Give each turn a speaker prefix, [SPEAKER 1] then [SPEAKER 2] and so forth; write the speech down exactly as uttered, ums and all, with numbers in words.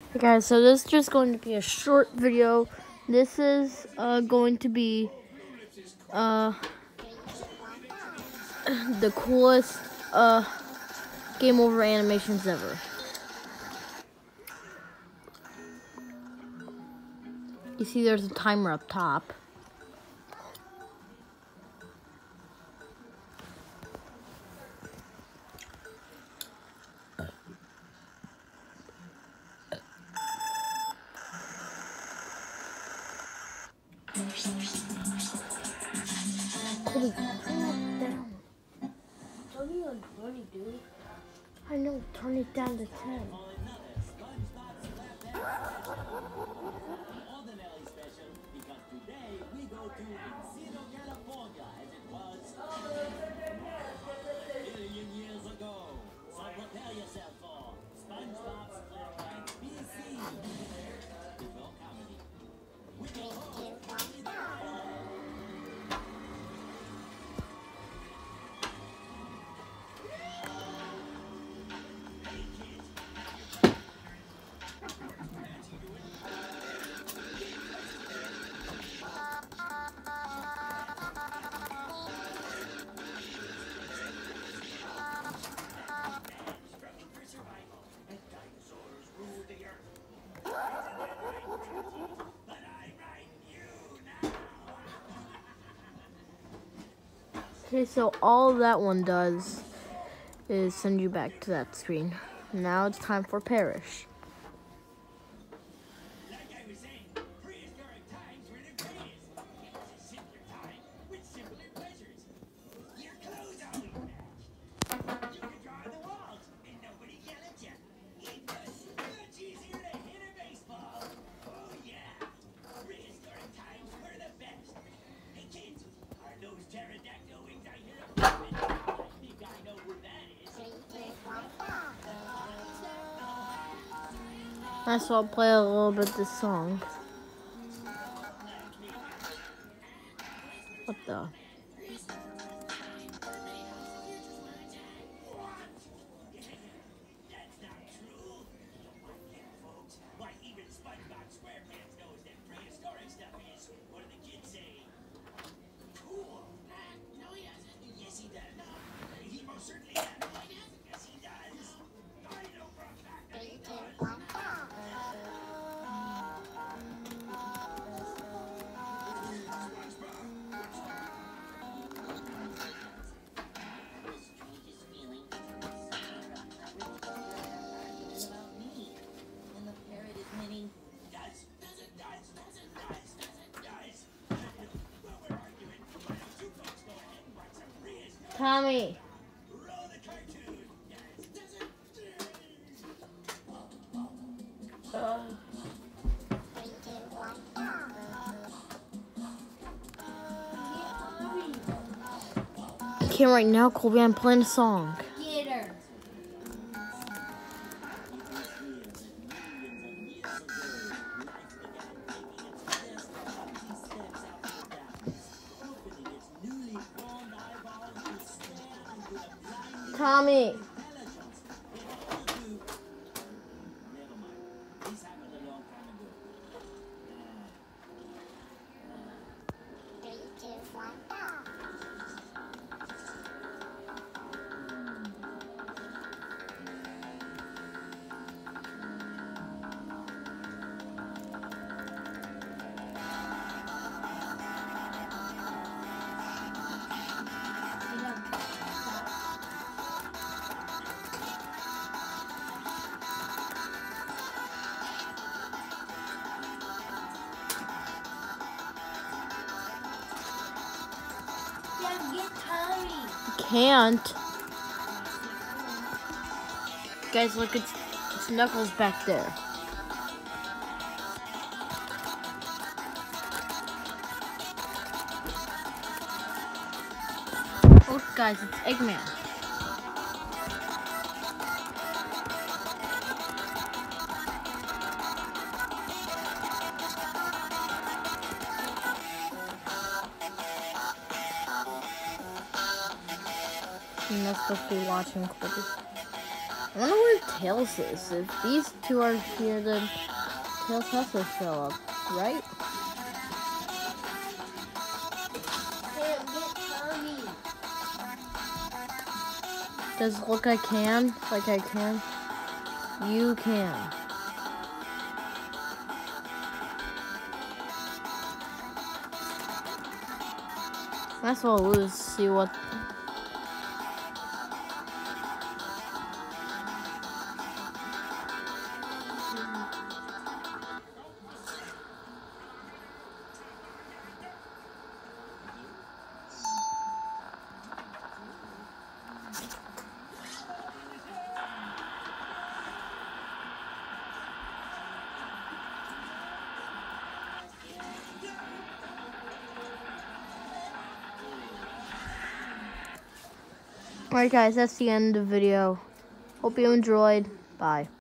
[SPEAKER 1] Hey guys, so this is just going to be a short video. This is uh, going to be uh, the coolest uh, game over animations ever. You see there's a timer up top. Colby, turn it down. It's only like twenty, dude. I know, turn it down to ten. Okay, so all that one does is send you back to that screen. Now it's time for Perish. Alright, so I'll play a little bit this song. What the? Tommy. Uh. Okay, right now, Colby, I'm playing a song.
[SPEAKER 2] Get her.
[SPEAKER 1] Tommy. Can't. Guys, look, it's, it's Knuckles back there. Look, guys, it's Eggman. And that's supposed to be watching Colby. I wonder where Tails is. If these two are here, then Tails has to show up, right?
[SPEAKER 2] Sam, get Tommy.
[SPEAKER 1] Does it look I can? Like I can? You can. Might as well lose, see what... Alright guys, that's the end of the video. Hope you enjoyed. Bye.